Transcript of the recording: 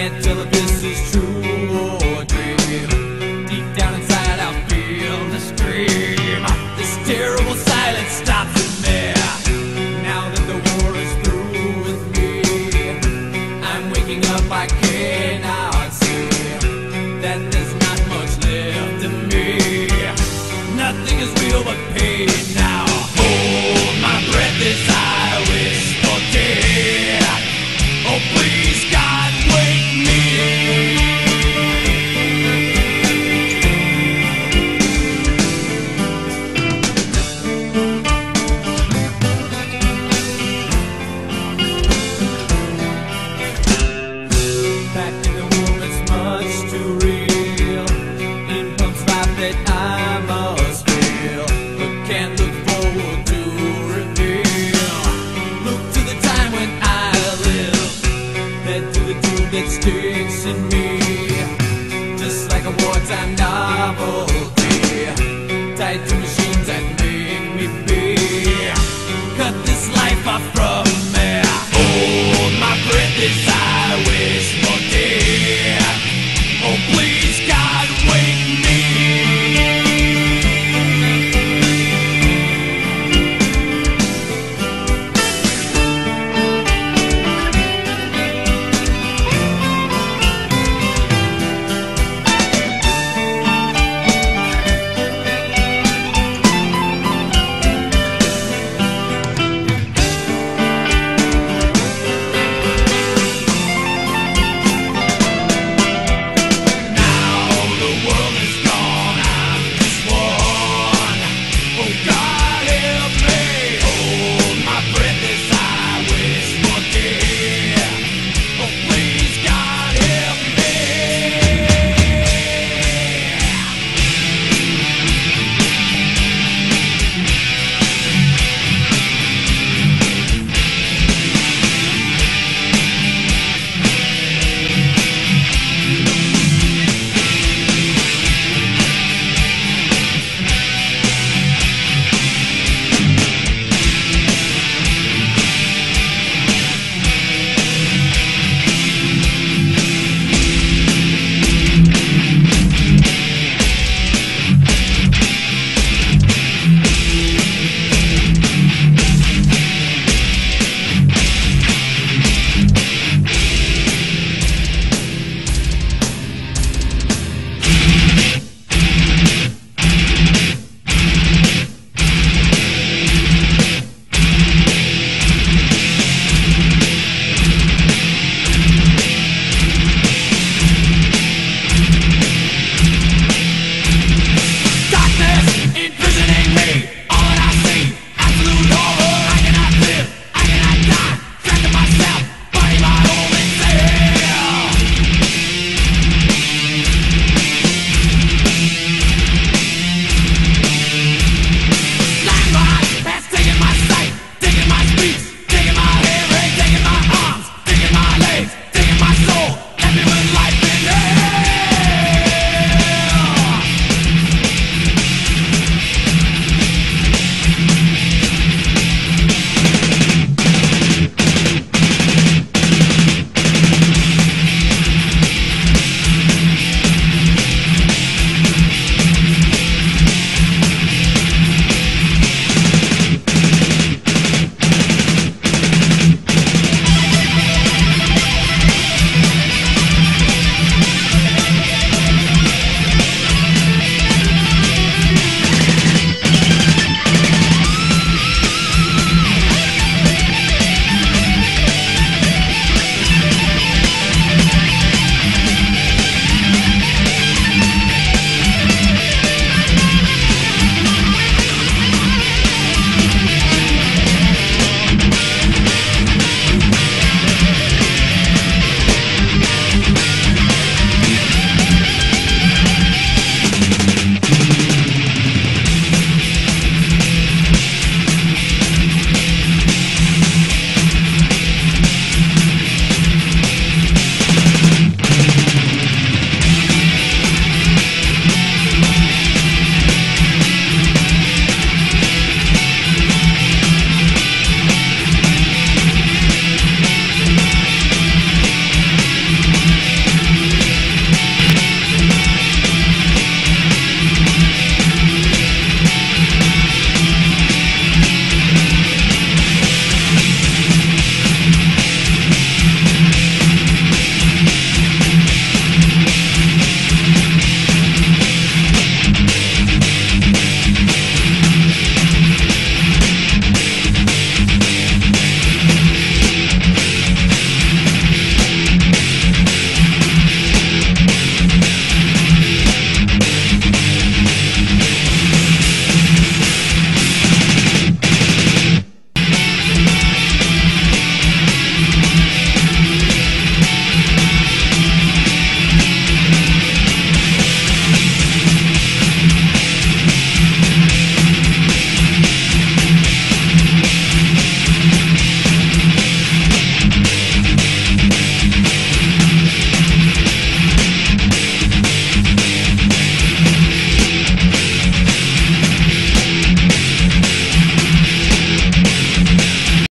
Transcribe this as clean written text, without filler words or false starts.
can't tell if this is true or a dream. Deep down inside I feel the scream. This terrible silence stops in there. Now that the war is through with me, I'm waking up, I cannot see that there's not much left of me. Nothing is real but pain now. Hold my breath as I wish for death. Oh please God, wake me. Back in the womb it's much too real. In pumps life that I must feel, but can't look forward to reveal. Look to the time when I live, head to the tomb that still